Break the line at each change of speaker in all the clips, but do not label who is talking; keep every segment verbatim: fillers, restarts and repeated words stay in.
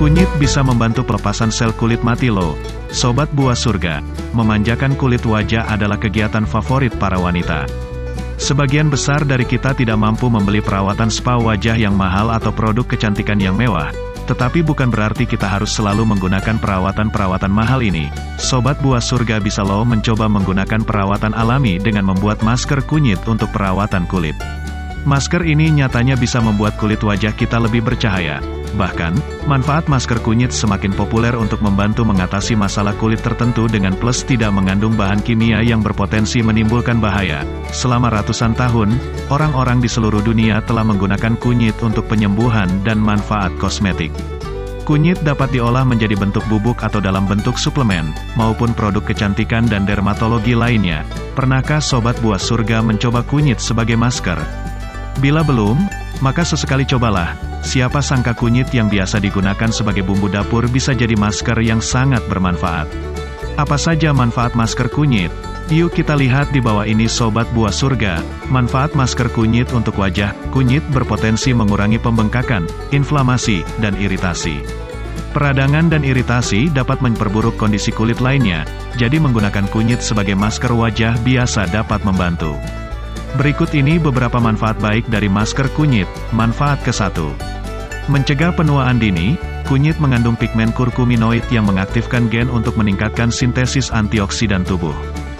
Kunyit bisa membantu pelepasan sel kulit mati loh. Sobat Buah Surga, memanjakan kulit wajah adalah kegiatan favorit para wanita. Sebagian besar dari kita tidak mampu membeli perawatan spa wajah yang mahal atau produk kecantikan yang mewah. Tetapi bukan berarti kita harus selalu menggunakan perawatan-perawatan mahal ini. Sobat Buah Surga bisa loh mencoba menggunakan perawatan alami dengan membuat masker kunyit untuk perawatan kulit. Masker ini nyatanya bisa membuat kulit wajah kita lebih bercahaya. Bahkan, manfaat masker kunyit semakin populer untuk membantu mengatasi masalah kulit tertentu dengan plus tidak mengandung bahan kimia yang berpotensi menimbulkan bahaya. Selama ratusan tahun, orang-orang di seluruh dunia telah menggunakan kunyit untuk penyembuhan dan manfaat kosmetik. Kunyit dapat diolah menjadi bentuk bubuk atau dalam bentuk suplemen, maupun produk kecantikan dan dermatologi lainnya. Pernahkah Sobat Buah Surga mencoba kunyit sebagai masker? Bila belum, maka sesekali cobalah. Siapa sangka kunyit yang biasa digunakan sebagai bumbu dapur bisa jadi masker yang sangat bermanfaat. Apa saja manfaat masker kunyit? Yuk kita lihat di bawah ini Sobat Buah Surga. Manfaat masker kunyit untuk wajah. Kunyit berpotensi mengurangi pembengkakan, inflamasi, dan iritasi. Peradangan dan iritasi dapat memperburuk kondisi kulit lainnya, jadi menggunakan kunyit sebagai masker wajah biasa dapat membantu. Berikut ini beberapa manfaat baik dari masker kunyit. Manfaat kesatu, mencegah penuaan dini. Kunyit mengandung pigmen kurkuminoid yang mengaktifkan gen untuk meningkatkan sintesis antioksidan tubuh.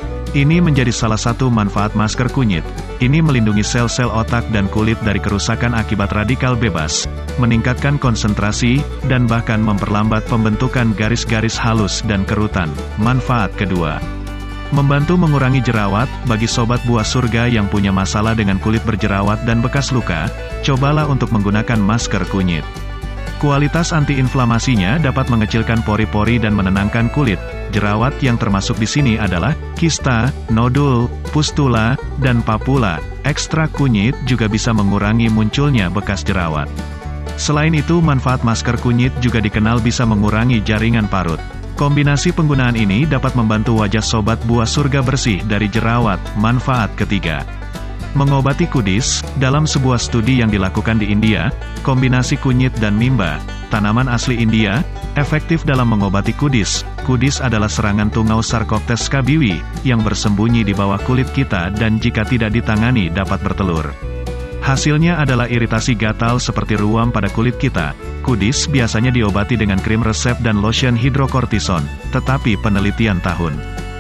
Ini menjadi salah satu manfaat masker kunyit. Ini melindungi sel-sel otak dan kulit dari kerusakan akibat radikal bebas, meningkatkan konsentrasi, dan bahkan memperlambat pembentukan garis-garis halus dan kerutan. Manfaat kedua, membantu mengurangi jerawat. Bagi Sobat Buah Surga yang punya masalah dengan kulit berjerawat dan bekas luka, cobalah untuk menggunakan masker kunyit. Kualitas antiinflamasinya dapat mengecilkan pori-pori dan menenangkan kulit. Jerawat yang termasuk di sini adalah kista, nodul, pustula, dan papula. Ekstrak kunyit juga bisa mengurangi munculnya bekas jerawat. Selain itu, manfaat masker kunyit juga dikenal bisa mengurangi jaringan parut. Kombinasi penggunaan ini dapat membantu wajah Sobat Buah Surga bersih dari jerawat. Manfaat ketiga, mengobati kudis. Dalam sebuah studi yang dilakukan di India, kombinasi kunyit dan mimba, tanaman asli India, efektif dalam mengobati kudis. Kudis adalah serangan tungau Sarcoptes scabiwi, yang bersembunyi di bawah kulit kita dan jika tidak ditangani dapat bertelur. Hasilnya adalah iritasi gatal seperti ruam pada kulit kita. Kudis biasanya diobati dengan krim resep dan lotion hidrokortison, tetapi penelitian tahun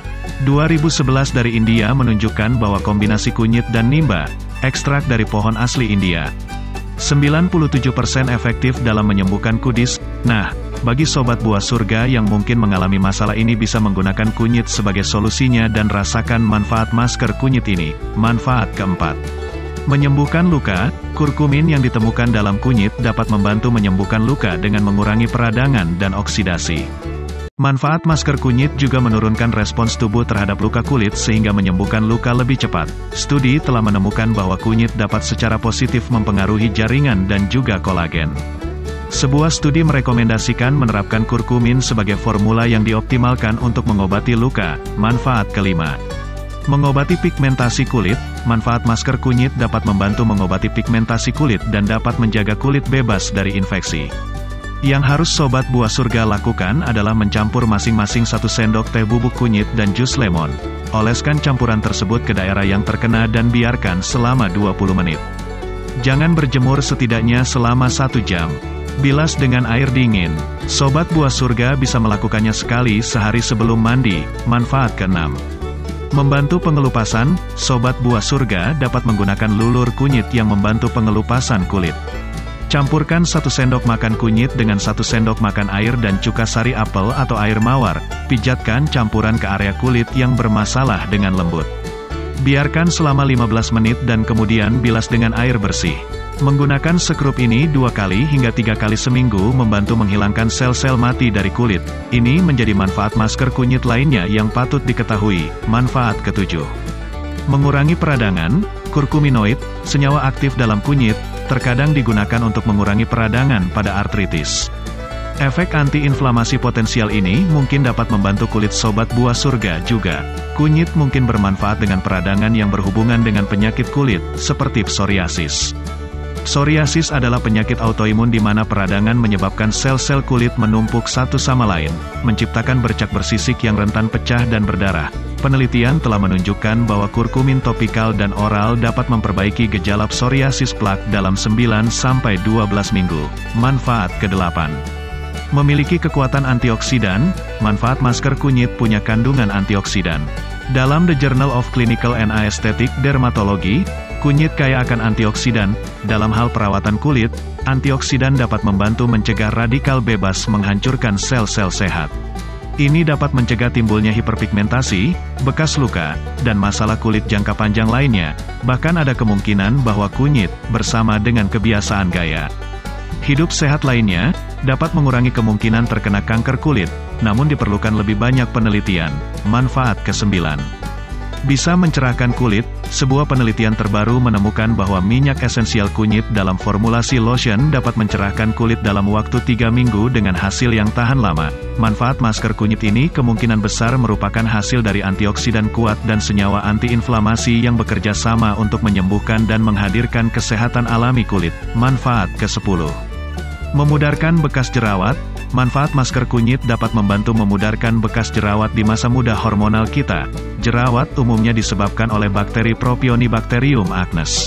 dua ribu sebelas dari India menunjukkan bahwa kombinasi kunyit dan nimba, ekstrak dari pohon asli India, sembilan puluh tujuh persen efektif dalam menyembuhkan kudis. Nah, bagi Sobat Buah Surga yang mungkin mengalami masalah ini bisa menggunakan kunyit sebagai solusinya dan rasakan manfaat masker kunyit ini. Manfaat keempat, menyembuhkan luka. Kurkumin yang ditemukan dalam kunyit dapat membantu menyembuhkan luka dengan mengurangi peradangan dan oksidasi. Manfaat masker kunyit juga menurunkan respons tubuh terhadap luka kulit sehingga menyembuhkan luka lebih cepat. Studi telah menemukan bahwa kunyit dapat secara positif mempengaruhi jaringan dan juga kolagen. Sebuah studi merekomendasikan menerapkan kurkumin sebagai formula yang dioptimalkan untuk mengobati luka. Manfaat kelima, mengobati pigmentasi kulit. Manfaat masker kunyit dapat membantu mengobati pigmentasi kulit dan dapat menjaga kulit bebas dari infeksi. Yang harus Sobat Buah Surga lakukan adalah mencampur masing-masing satu sendok teh bubuk kunyit dan jus lemon. Oleskan campuran tersebut ke daerah yang terkena dan biarkan selama dua puluh menit. Jangan berjemur setidaknya selama satu jam. Bilas dengan air dingin. Sobat Buah Surga bisa melakukannya sekali sehari sebelum mandi. Manfaat keenam, membantu pengelupasan. Sobat Buah Surga dapat menggunakan lulur kunyit yang membantu pengelupasan kulit. Campurkan satu sendok makan kunyit dengan satu sendok makan air dan cuka sari apel atau air mawar. Pijatkan campuran ke area kulit yang bermasalah dengan lembut. Biarkan selama lima belas menit dan kemudian bilas dengan air bersih. Menggunakan sekrup ini dua kali hingga tiga kali seminggu membantu menghilangkan sel-sel mati dari kulit. Ini menjadi manfaat masker kunyit lainnya yang patut diketahui. Manfaat ketujuh, mengurangi peradangan. Kurkuminoid, senyawa aktif dalam kunyit, terkadang digunakan untuk mengurangi peradangan pada artritis. Efek antiinflamasi potensial ini mungkin dapat membantu kulit Sobat Buah Surga juga. Kunyit mungkin bermanfaat dengan peradangan yang berhubungan dengan penyakit kulit, seperti psoriasis. Psoriasis adalah penyakit autoimun di mana peradangan menyebabkan sel-sel kulit menumpuk satu sama lain, menciptakan bercak bersisik yang rentan pecah dan berdarah. Penelitian telah menunjukkan bahwa kurkumin topikal dan oral dapat memperbaiki gejala psoriasis plak dalam sembilan sampai dua belas minggu. Manfaat kedelapan. Memiliki kekuatan antioksidan, manfaat masker kunyit punya kandungan antioksidan. Dalam The Journal of Clinical and Aesthetic Dermatology, kunyit kaya akan antioksidan. Dalam hal perawatan kulit, antioksidan dapat membantu mencegah radikal bebas menghancurkan sel-sel sehat. Ini dapat mencegah timbulnya hiperpigmentasi, bekas luka, dan masalah kulit jangka panjang lainnya. Bahkan ada kemungkinan bahwa kunyit, bersama dengan kebiasaan gaya hidup sehat lainnya, dapat mengurangi kemungkinan terkena kanker kulit, namun diperlukan lebih banyak penelitian. Manfaat kesembilan. Bisa mencerahkan kulit. Sebuah penelitian terbaru menemukan bahwa minyak esensial kunyit dalam formulasi lotion dapat mencerahkan kulit dalam waktu tiga minggu dengan hasil yang tahan lama. Manfaat masker kunyit ini kemungkinan besar merupakan hasil dari antioksidan kuat dan senyawa antiinflamasi yang bekerja sama untuk menyembuhkan dan menghadirkan kesehatan alami kulit. Manfaat kesepuluh. Memudarkan bekas jerawat. Manfaat masker kunyit dapat membantu memudarkan bekas jerawat di masa muda hormonal kita. Jerawat umumnya disebabkan oleh bakteri Propionibacterium acnes.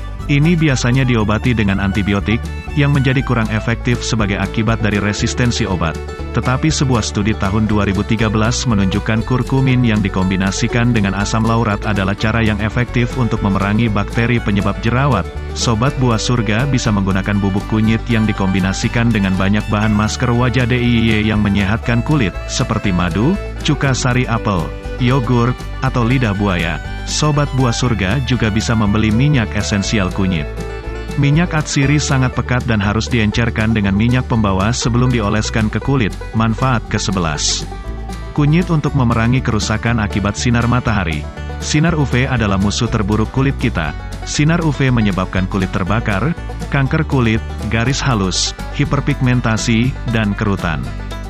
Ini biasanya diobati dengan antibiotik, yang menjadi kurang efektif sebagai akibat dari resistensi obat. Tetapi sebuah studi tahun dua ribu tiga belas menunjukkan kurkumin yang dikombinasikan dengan asam laurat adalah cara yang efektif untuk memerangi bakteri penyebab jerawat. Sobat Buah Surga bisa menggunakan bubuk kunyit yang dikombinasikan dengan banyak bahan masker wajah D I Y yang menyehatkan kulit, seperti madu, cuka sari apel, yogurt, atau lidah buaya. Sobat Buah Surga juga bisa membeli minyak esensial kunyit. Minyak atsiri sangat pekat dan harus diencerkan dengan minyak pembawa sebelum dioleskan ke kulit. Manfaat kesebelas. Kunyit untuk memerangi kerusakan akibat sinar matahari. Sinar U V adalah musuh terburuk kulit kita. Sinar U V menyebabkan kulit terbakar, kanker kulit, garis halus, hiperpigmentasi, dan kerutan.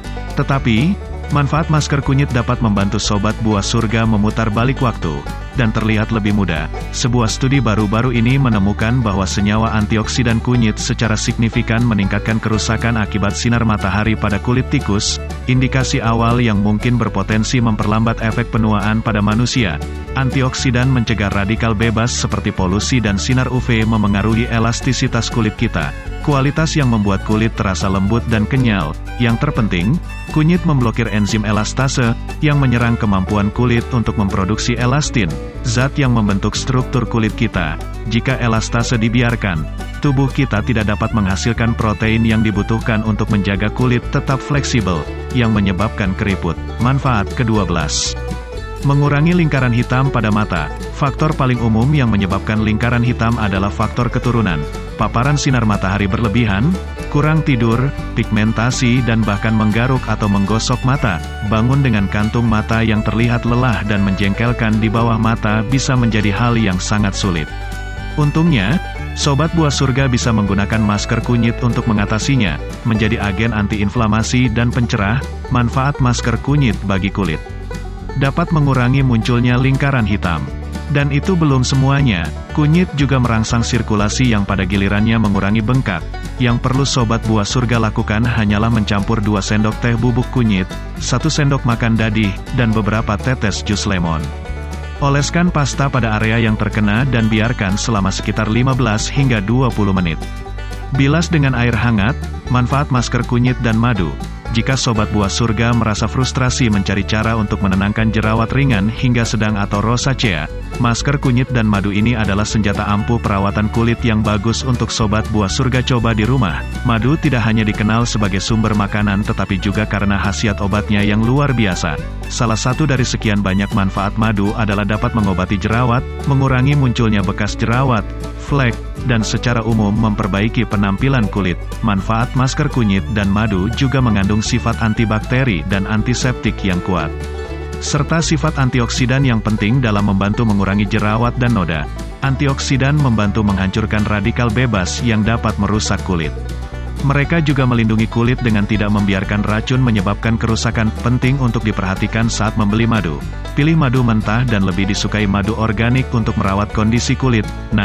Tetapi, manfaat masker kunyit dapat membantu Sobat Buah Surga memutar balik waktu, dan terlihat lebih muda. Sebuah studi baru-baru ini menemukan bahwa senyawa antioksidan kunyit secara signifikan meningkatkan kerusakan akibat sinar matahari pada kulit tikus, indikasi awal yang mungkin berpotensi memperlambat efek penuaan pada manusia. Antioksidan mencegah radikal bebas seperti polusi dan sinar U V memengaruhi elastisitas kulit kita. Kualitas yang membuat kulit terasa lembut dan kenyal. Yang terpenting, kunyit memblokir enzim elastase, yang menyerang kemampuan kulit untuk memproduksi elastin, zat yang membentuk struktur kulit kita. Jika elastase dibiarkan, tubuh kita tidak dapat menghasilkan protein yang dibutuhkan untuk menjaga kulit tetap fleksibel, yang menyebabkan keriput. Manfaat kedua belas. Mengurangi lingkaran hitam pada mata. Faktor paling umum yang menyebabkan lingkaran hitam adalah faktor keturunan. Paparan sinar matahari berlebihan, kurang tidur, pigmentasi dan bahkan menggaruk atau menggosok mata. Bangun dengan kantung mata yang terlihat lelah dan menjengkelkan di bawah mata bisa menjadi hal yang sangat sulit. Untungnya, Sobat Buah Surga bisa menggunakan masker kunyit untuk mengatasinya, menjadi agen antiinflamasi dan pencerah. Manfaat masker kunyit bagi kulit. Dapat mengurangi munculnya lingkaran hitam. Dan itu belum semuanya, kunyit juga merangsang sirkulasi yang pada gilirannya mengurangi bengkak. Yang perlu Sobat Buah Surga lakukan hanyalah mencampur dua sendok teh bubuk kunyit, satu sendok makan dadih, dan beberapa tetes jus lemon. Oleskan pasta pada area yang terkena dan biarkan selama sekitar lima belas hingga dua puluh menit. Bilas dengan air hangat. Manfaat masker kunyit dan madu. Jika Sobat Buah Surga merasa frustrasi mencari cara untuk menenangkan jerawat ringan hingga sedang atau rosacea, masker kunyit dan madu ini adalah senjata ampuh perawatan kulit yang bagus untuk Sobat Buah Surga coba di rumah. Madu tidak hanya dikenal sebagai sumber makanan tetapi juga karena khasiat obatnya yang luar biasa. Salah satu dari sekian banyak manfaat madu adalah dapat mengobati jerawat, mengurangi munculnya bekas jerawat, flek, dan secara umum memperbaiki penampilan kulit. Manfaat masker kunyit dan madu juga mengandung sifat antibakteri dan antiseptik yang kuat, serta sifat antioksidan yang penting dalam membantu mengurangi jerawat dan noda. Antioksidan membantu menghancurkan radikal bebas yang dapat merusak kulit. Mereka juga melindungi kulit dengan tidak membiarkan racun menyebabkan kerusakan. Penting untuk diperhatikan saat membeli madu. Pilih madu mentah dan lebih disukai madu organik untuk merawat kondisi kulit. Nah,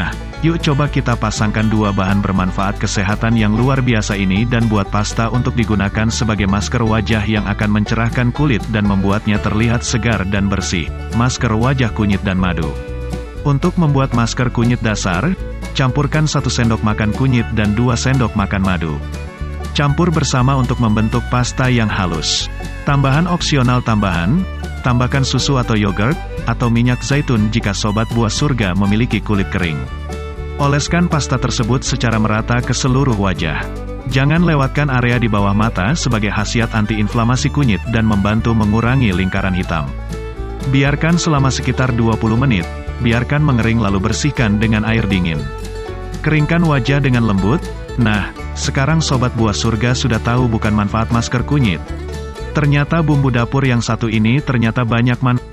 Yuk coba kita pasangkan dua bahan bermanfaat kesehatan yang luar biasa ini dan buat pasta untuk digunakan sebagai masker wajah yang akan mencerahkan kulit dan membuatnya terlihat segar dan bersih. Masker wajah kunyit dan madu. Untuk membuat masker kunyit dasar, campurkan satu sendok makan kunyit dan dua sendok makan madu. Campur bersama untuk membentuk pasta yang halus. Tambahan opsional tambahan, tambahkan susu atau yogurt, atau minyak zaitun jika sobat buah surga memiliki kulit kering. Oleskan pasta tersebut secara merata ke seluruh wajah. Jangan lewatkan area di bawah mata sebagai khasiat antiinflamasi kunyit dan membantu mengurangi lingkaran hitam. Biarkan selama sekitar dua puluh menit, biarkan mengering lalu bersihkan dengan air dingin. Keringkan wajah dengan lembut. Nah, sekarang sobat buah surga sudah tahu bukan manfaat masker kunyit. Ternyata bumbu dapur yang satu ini ternyata banyak manfaat.